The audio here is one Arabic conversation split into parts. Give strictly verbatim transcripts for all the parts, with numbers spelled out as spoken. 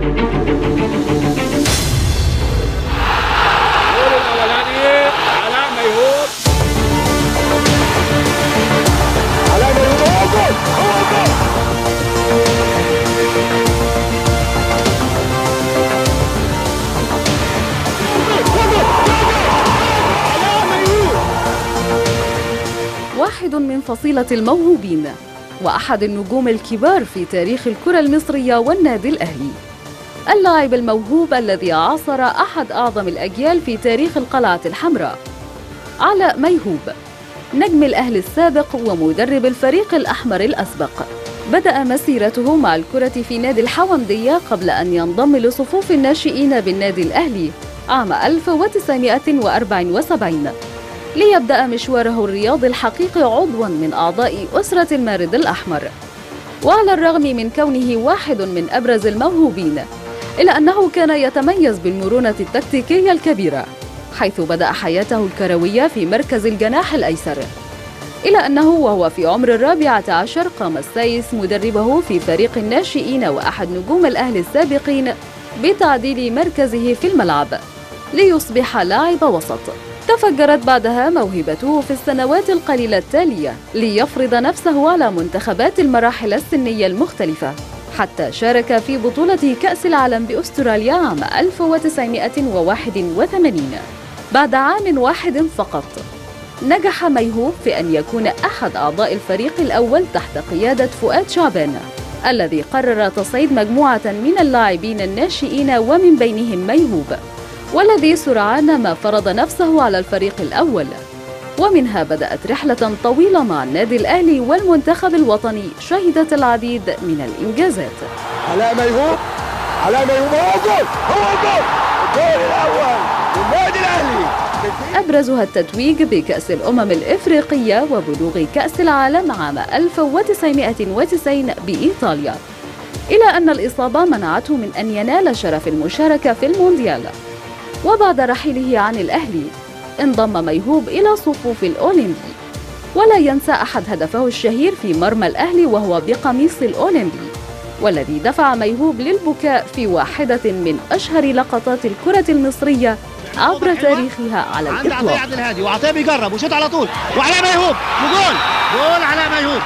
الاولاني علاء ميهوب. علاء ميهوب هو جول هو جول. واحد من فصيلة الموهوبين وأحد النجوم الكبار في تاريخ الكرة المصرية والنادي الأهلي، اللاعب الموهوب الذي عاصر أحد أعظم الأجيال في تاريخ القلعة الحمراء، علاء ميهوب، نجم الأهلي السابق ومدرب الفريق الأحمر الأسبق. بدأ مسيرته مع الكرة في نادي الحومدية قبل أن ينضم لصفوف الناشئين بالنادي الأهلي عام ألف وتسعمائة وأربعة وسبعين، ليبدأ مشواره الرياضي الحقيقي عضواً من أعضاء أسرة المارد الأحمر. وعلى الرغم من كونه واحد من أبرز الموهوبين، إلا أنه كان يتميز بالمرونة التكتيكية الكبيرة، حيث بدأ حياته الكروية في مركز الجناح الأيسر، إلى أنه وهو في عمر الرابعة عشر قام السايس مدربه في فريق الناشئين وأحد نجوم الأهلي السابقين بتعديل مركزه في الملعب ليصبح لاعب وسط. تفجرت بعدها موهبته في السنوات القليلة التالية ليفرض نفسه على منتخبات المراحل السنية المختلفة، حتى شارك في بطولة كأس العالم بأستراليا عام ألف وتسعمائة وواحد وثمانين. بعد عام واحد فقط نجح ميهوب في أن يكون أحد أعضاء الفريق الأول تحت قيادة فؤاد شعبان، الذي قرر تصعيد مجموعة من اللاعبين الناشئين ومن بينهم ميهوب، والذي سرعان ما فرض نفسه على الفريق الأول. ومنها بدأت رحلة طويلة مع النادي الأهلي والمنتخب الوطني شهدت العديد من الإنجازات. علاء ميهوب علاء ميهوب هو جول هو جول الجول الأول للنادي الأهلي. أبرزها التتويج بكأس الأمم الإفريقية وبلوغ كأس العالم عام ألف وتسعمائة وتسعين بإيطاليا، إلى أن الإصابة منعته من أن ينال شرف المشاركة في المونديال. وبعد رحيله عن الأهلي انضم ميهوب إلى صفوف الأولمبي، ولا ينسى أحد هدفه الشهير في مرمى الأهلي وهو بقميص الأولمبي، والذي دفع ميهوب للبكاء في واحدة من أشهر لقطات الكرة المصرية عبر تاريخها على الإطلاق. عند عطية عبد الهادي وعطية بيجرب وشوط على طول وعلاء ميهوب وجول جول علاء ميهوب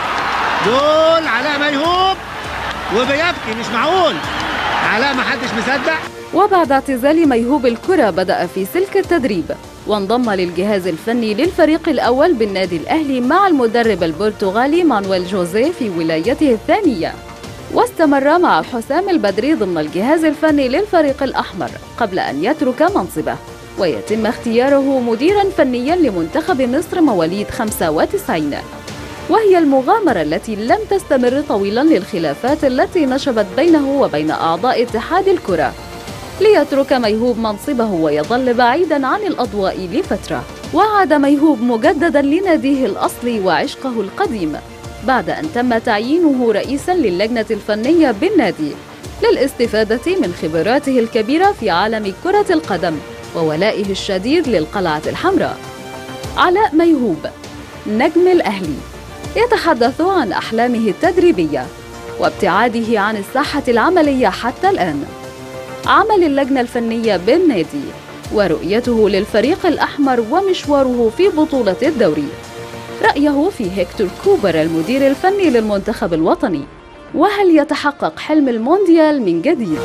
جول علاء ميهوب وبيبكي، مش معقول علاء ما حدش مصدق. وبعد اعتزال ميهوب الكرة بدأ في سلك التدريب، وانضم للجهاز الفني للفريق الأول بالنادي الأهلي مع المدرب البرتغالي مانويل جوزيه في ولايته الثانية، واستمر مع حسام البدري ضمن الجهاز الفني للفريق الأحمر قبل أن يترك منصبه ويتم اختياره مديراً فنياً لمنتخب مصر مواليد خمسة وتسعين. وهي المغامرة التي لم تستمر طويلاً للخلافات التي نشبت بينه وبين أعضاء اتحاد الكرة، ليترك ميهوب منصبه ويظل بعيداً عن الأضواء لفترة. وعاد ميهوب مجدداً لناديه الأصلي وعشقه القديم بعد أن تم تعيينه رئيساً للجنة الفنية بالنادي للاستفادة من خبراته الكبيرة في عالم كرة القدم وولائه الشديد للقلعة الحمراء. علاء ميهوب نجم الأهلي يتحدث عن أحلامه التدريبية وابتعاده عن الساحة العملية حتى الآن، عمل اللجنة الفنية بالنادي ورؤيته للفريق الأحمر ومشواره في بطولة الدوري، رأيه في هيكتور كوبر المدير الفني للمنتخب الوطني، وهل يتحقق حلم المونديال من جديد؟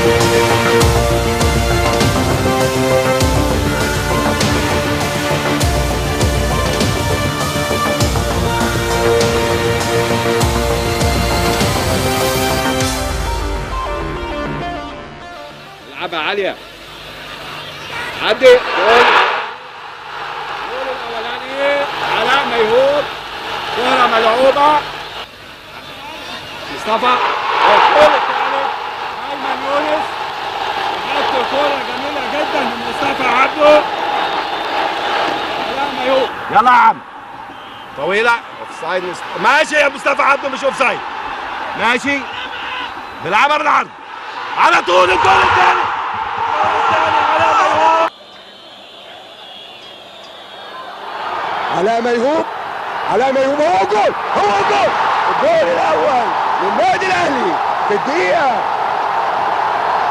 لعبها عالية عدي جول جول الأولاني علاء ميهوب، كرة ملعوبة مصطفى، والجول الثالث أيمن يونس حط كرة جميلة جدا من مصطفى عبده. علاء ميهوب يلا يا عم طويلة اوف سايد ماشي يا مصطفى عبده، مش اوف سايد ماشي، بيلعبها بالعرض على طول. الجول الثاني علاء ميهوب علاء ميهوب هو جول هو جول الجول الأول للنادي الأهلي في الدقيقة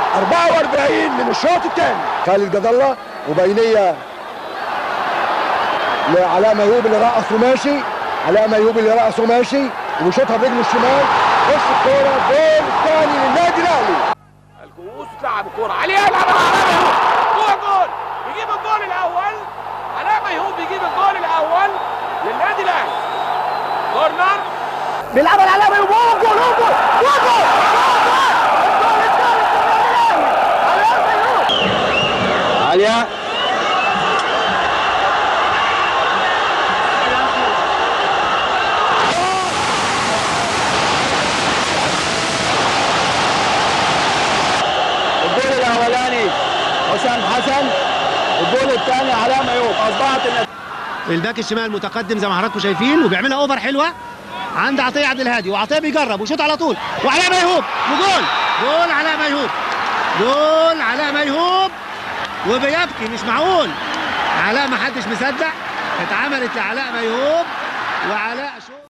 أربعة وأربعين من الشوط الثاني. خالد جد الله وبينيه لعلاء ميهوب اللي رقص وماشي. علاء ميهوب اللي رقص وماشي وبيشوطها برجله الشمال. خش الكوره، الجول الثاني للنادي الاهلي. الكؤوس تلعب الكوره عليه، يلعبها علاء ميهوب جوه الجول، يجيب الجول الاول. علاء ميهوب بيجيب الجول الاول للنادي الاهلي. كورنر بيلعبها لعلاء ميهوب، هو جول هو جول هو جول الجول الثالث للنادي الاهلي. علاء ميهوب عليا الاولاني حسام حسن، الجول الثاني علاء ميهوب. اصبحت الباك الشمال متقدم زي ما حضراتكم شايفين وبيعملها اوفر حلوه عند عطيه عبد الهادي، وعطيه بيجرب وشوط على طول وعلاء ميهوب وجول. جول علاء ميهوب، جول علاء ميهوب وبيبكي، مش معقول. علاء ما حدش مصدق، اتعملت لعلاء ميهوب وعلاء شوط.